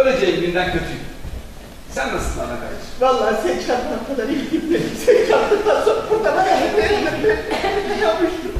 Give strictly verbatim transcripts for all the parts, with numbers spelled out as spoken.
öleceği günden kötüyüm. Sen nasılsın ana kardeşim? Vallahi sen çarptan kadar iyi gitmedin. Sen çarptıktan sonra burada bana hep elimde yapmıştım.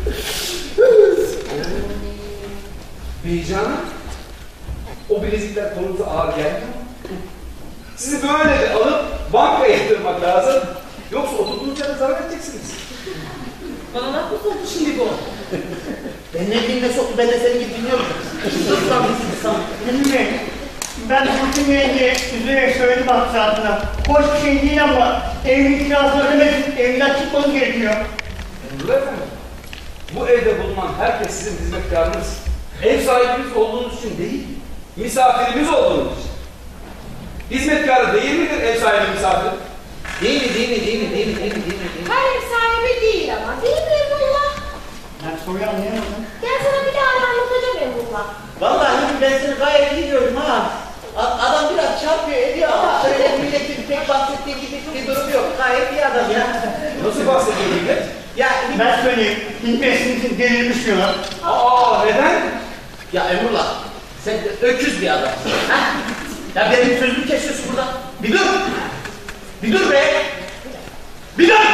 Beycanım, o bilezikler konunuza ağır geldi mi? Sizi böyle alıp bankaya yatırmak lazım. Yoksa oturduğunuz yerde zarar edeceksiniz. Bana laf mı soktu şimdi bu? Ben ne bileyim ne soktu, ben de senin gibi dinliyorum. Nasıl mısın sen? Bilmiyorum. Ben Burcu Bey'e üzerine söyledim hakkında. Hoş bir şey değil ama evin kirasını ödemek, evden çıkmanız gerekiyor. Emrullah efendim, bu evde bulunan herkes sizin hizmetkarınız. Ev sahibiniz olduğunuz için değil, misafirimiz olduğunuz için. Hizmetkarı değil midir ev sahibi misafir? Değil mi, değil mi, değil mi, değil mi, değil mi, değil mi? Her ev sahibi değil ama. Değil mi Emrullah? Ben soruyu anlayamadım. Gel sana bir daha anlatacağım Emrullah. Vallahi ben seni gayet iyi gördüm ha. A- Adam biraz çarpıyor ediyor ama şöyle milletin pek bahsettiği gibi bir durum yok. Gayet iyi adam ya. Nasıl bahsediyor millet? Ya, Ben söyleyeyim. Bilmesin için delirmiş diyorlar. Aa, neden? ya Emrullah, sen de öküz bir adamsın. Ha? Ya benim sözümü kesiyorsun burada. Bir dur. Bir dur be. Bir dur.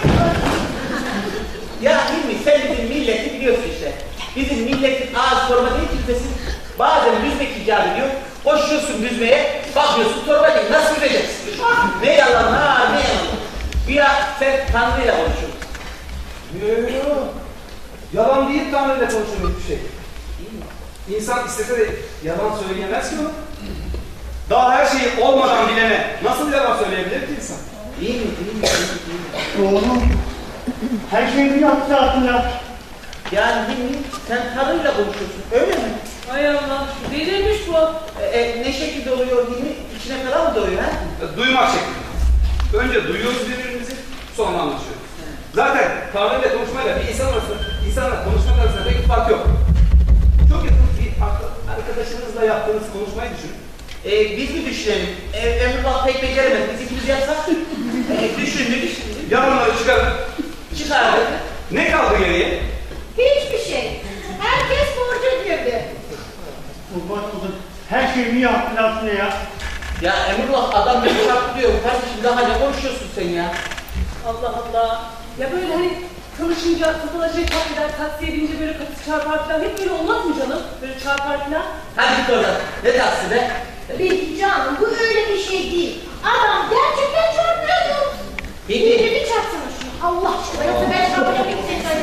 Ya Hilmi, sen bizim milleti biliyorsun işte. Bizim milletin ağız torba değil kimsesin. Bazen düzmek icap ediyor. Koşuyorsun düzmeye, bakıyorsun torba değil. Nasıl düzeceksin? Ne yalan ha, ne yalan. Ya sen Tanrı'yla konuşuyorsun. Yok yok. Yalan değil Tanrı'yla konuşuyor hiçbir şey. İnsan istese de yalan söyleyemez ki o. Daha her şeyi olmadan bilene nasıl yalan söyleyebilir ki insan? İyi mi, iyi mi, iyi mi, iyi mi? Oğlum. Her şey bir yaptı hakkında. Yani Hilmi, sen Tanrı'yla konuşuyorsun, öyle mi? Hay Allah, delirmiş bu. E, e, ne şekilde oluyor Hilmi? İçine falan mı doğuyor ha? Duymak şeklinde. Önce duyuyoruz birbirimizi, sonra anlaşıyoruz. Zaten Tanrı'yla konuşmayla bir insan arasında, insanla konuşmak arasında pek bir fark yok. Çok yakın bir arkadaşınızla yaptığınız konuşmayı düşünün. E, biz mi düşünelim? E, Emrullah pek beceremedi, biz ikimiz yapsak. E, düşündük, düşündük. Yalanları çıkarın. Çıkardık. Ne kaldı geriye? Hiçbir şey. Herkes borca girdi. Kurban olsun. Her şey bir yaptı aslında ya. Ya Emrullah adam beni çarptırıyor. Kardeşim daha ne konuşuyorsun sen ya? Allah Allah. Ya böyle hani çalışınca kafalaşacak kadar taksiye binince böyle kapısı çarpar falan. Hep böyle olmaz mı canım? Böyle çarpar falan. Hadi git oradan. Ne taksi be? Peki canım bu öyle bir şey değil. Adam gerçekten çarpıyordu. Peki. Bir çarpsana şunu. Allah aşkına. Yoksa ben çarpacağım.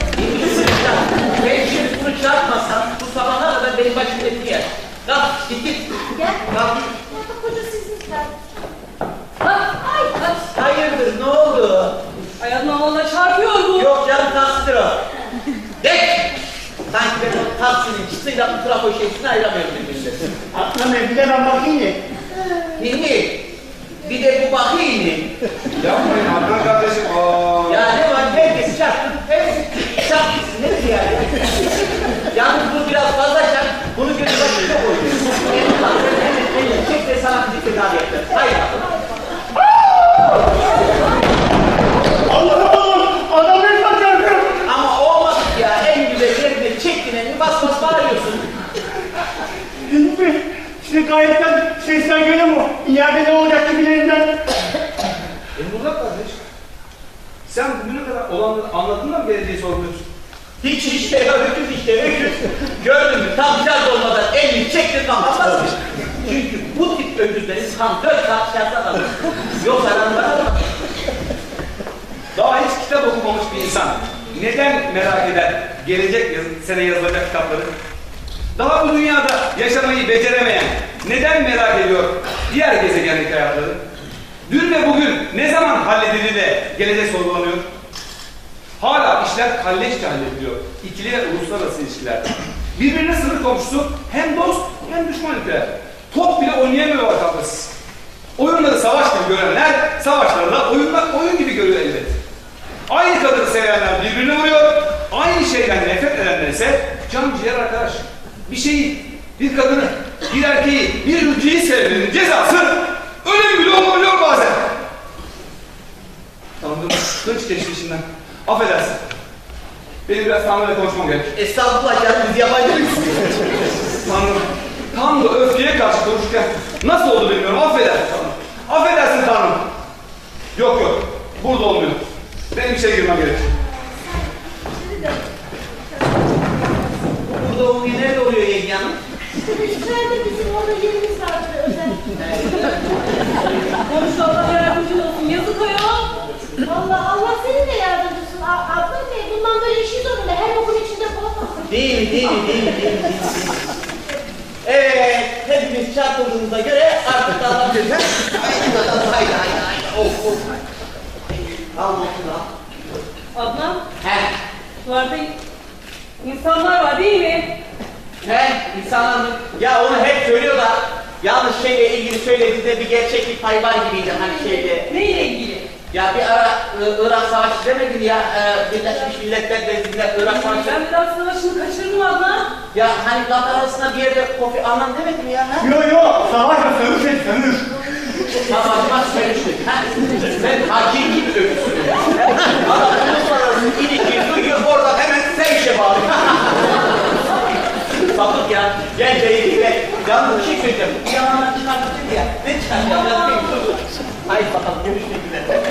Ben şimdi bunu çarpmasam bu sabahlar kadar benim başım etti yer. Kalk git git. Gel. Kalk git. Ya koca sizmişler. Ha? Ay. Ay. Hayırdır ne oldu? Ay Allah vallahi çarpıyor bu. Yok canım taksidir o. Dek! Sanki ben o taksinin çıtıyla bu trafo şeysini ayıramıyorum birbirinden. Atlamayın. Bir de ben bakayım ya. Hilmi, bir de bu bakayım. Yapmayın Adnan kardeşim. Aa. Ya ne var herkes çarptı. Hepsi çarptı. Nedir yani? Yalnız bu biraz fazla çarp. Bunu götür başına koyuyor. Evet, evet. Çek de sana bir tedavi yapacağız. Hayır. Allah'ım Allah'ım. Adam resmen çarpıyor. Ama olmadık ya. En güzel yerine çektin elini bas bas bağırıyorsun. Değil mi? Size gayetten sesler geliyor mu? İleride ne olacak gibilerinden. Emrullah kardeş. Sen bugüne kadar olanları anladın da mı geleceği sorguluyorsun? Hiç işte ya öküz işte öküz. Gördün mü tam şarj olmadan elini çektin kapanmazmış. Çünkü bu tip öküzlerin tam dört saat şarjdan alır. Yoksa aranlar alır. Daha hiç kitap okumamış bir insan neden merak eder gelecek yaz sene yazılacak kitapları? Daha bu dünyada yaşamayı beceremeyen neden merak ediyor diğer gezegendeki hayatları? Dün ve bugün ne zaman halledilir de gelecek sorgulanıyor? Hala işler kalleşçe hallediliyor. İkili ve uluslararası ilişkiler. Birbirine sınır komşusu hem dost hem düşman ülkeler. Top bile oynayamıyor vatandaşsız. Oyunları savaş gibi görenler savaşları da oyunlar oyun gibi görüyor elbet. Aynı kadını sevenler birbirini vuruyor. Aynı şeyden nefret edenler ise can ciğer arkadaş. Bir şeyi, bir kadını, bir erkeği, bir ülkeyi sevmenin cezası ölüm bile olabiliyor bazen. Tanrım, hınç teşvişinden. Affedersin. Benim biraz Tanrı'yla konuşmam gerek. Estağfurullah canım biz yabancı mıyız? Tanrım, tam da öfkeye karşı konuşurken Nasıl oldu bilmiyorum. Affedersin Tanrım. Affedersin Tanrım. Yok yok. Burada olmuyor. Benim içeri girmem gerek. Burada olmuyor. Nerede oluyor yenge hanım? Şurada içeride bizim orada yerimiz vardı özel. Komşu Allah yardımcın olsun. Yazık ayol. Allah Allah senin de yardımcısın. A- Ablam Bey bundan böyle işin zorunda. Her okul içinde bulamazsın. Değil mi? Değil mi? Değil mi? Değil mi? Değil mi? Değil mi? Evet, hepimiz çarpıldığımıza göre artık dağılabiliriz. Haydi bakalım, haydi haydi haydi. Of of. Al montunu al. Adnan, He, duvarda insanlar var değil mi? he, insanlar mı? Ya onu hep söylüyor da yalnız şeyle ilgili söylediğinde bir gerçeklik payı var gibiydi hani şeyde. Neyle ilgili? Ya bir ara I- Irak Savaşı demedin ya, e, Birleşmiş Milletler Devleti'nde Irak Savaşı. Ben biraz savaşını kaçırdım Adnan. Ya hani laf arasında bir yerde Kofi Annan demedin mi ya? Ha? Yo yo, savaş mı? Sövüş et, sövüş. Savaşmak söylemiştik. Ha? Sen hakiki bir öyküsün. Adam uluslararası ilişkiyi duyuyor, oradan hemen sen işe bağlıyor. Sapık ya, gel beyiyle. Yalnız bir şey söyleyeceğim. Bir yalandan çıkartacak ya. Ne çıkartacak? Haydi bakalım, görüşmek üzere.